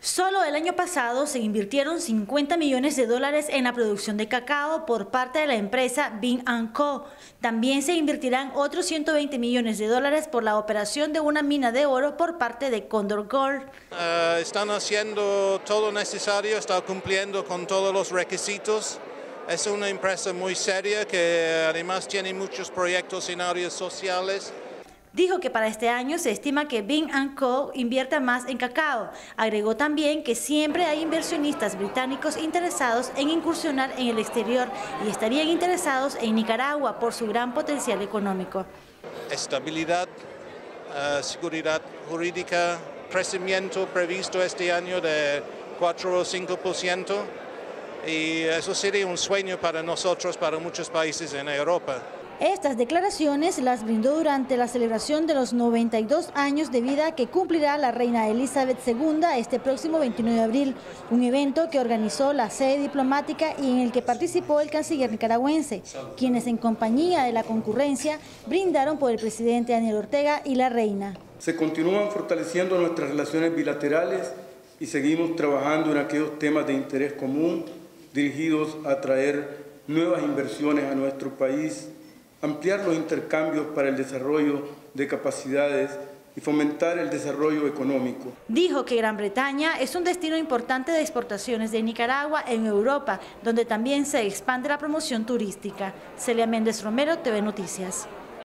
Solo el año pasado se invirtieron $50 millones en la producción de cacao por parte de la empresa Bean & Co. También se invertirán otros $120 millones por la operación de una mina de oro por parte de Condor Gold. Están haciendo todo lo necesario, están cumpliendo con todos los requisitos. Es una empresa muy seria que además tiene muchos proyectos en áreas sociales. Dijo que para este año se estima que Bean & Co. invierta más en cacao. Agregó también que siempre hay inversionistas británicos interesados en incursionar en el exterior y estarían interesados en Nicaragua por su gran potencial económico. Estabilidad, seguridad jurídica, crecimiento previsto este año de 4 o 5%. Y eso sería un sueño para nosotros, para muchos países en Europa. Estas declaraciones las brindó durante la celebración de los 92 años de vida que cumplirá la reina Elizabeth II este próximo 21 de abril, un evento que organizó la sede diplomática y en el que participó el canciller nicaragüense, quienes en compañía de la concurrencia brindaron por el presidente Daniel Ortega y la reina. Se continúan fortaleciendo nuestras relaciones bilaterales y seguimos trabajando en aquellos temas de interés común dirigidos a atraer nuevas inversiones a nuestro país, ampliar los intercambios para el desarrollo de capacidades y fomentar el desarrollo económico. Dijo que Gran Bretaña es un destino importante de exportaciones de Nicaragua en Europa, donde también se expande la promoción turística. Celia Méndez Romero, TV Noticias.